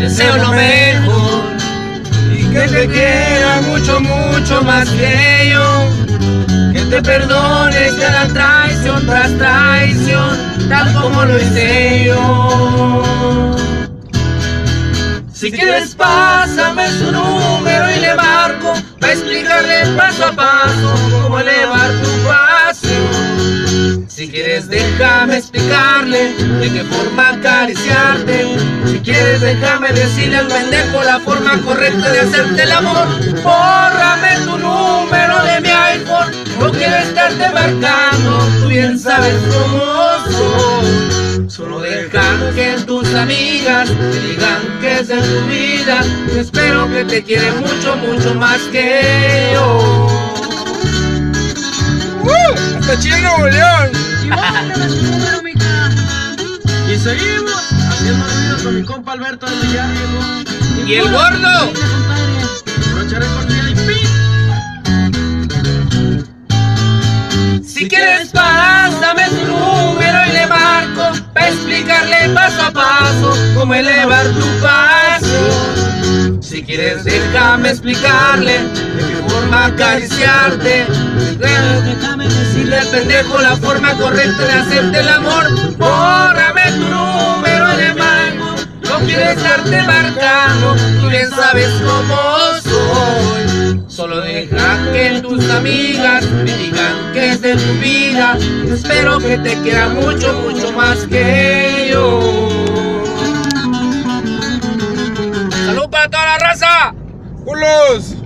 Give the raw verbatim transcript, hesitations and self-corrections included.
deseo lo mejor y que te quiera mucho, mucho más que yo. Que te perdones cada traición tras traición, tal como lo hice yo. Si quieres pásame su número y le marco para explicarle paso a paso cómo elevar tu pasión. Si quieres déjame explicarle de qué forma acariciarte. Si quieres déjame decirle al pendejo la forma correcta de hacerte el amor. Bórrame tu número de mi iPhone, no quiero estarte marcando, tú bien sabes cómo soy. Solo deja que tus amigas te digan que es de tu vida. Espero que te quiere mucho, mucho más que yo. ¡Uh! ¡Hasta Chile, Nuevo León! Y mándame su número, mica. Y seguimos haciendo ruido con mi compa Alberto de ya llegó. ¡Y el gordo! Brocharé cordial y pi. Si quieres pásame tu número y le marco para explicarle paso a paso cómo elevar tu pasión. Si quieres déjame explicarle de qué forma acariciarte. Déjame decirle al pendejo la forma correcta de hacerte el amor. Bórrame tu número y le marco, no quiero estarte marcando, tú bien sabes cómo soy. Solo deja que tus amigas me digan que es de tu vida. Espero que te quiera mucho, mucho más que yo. ¡Salud para toda la raza! ¡Culos!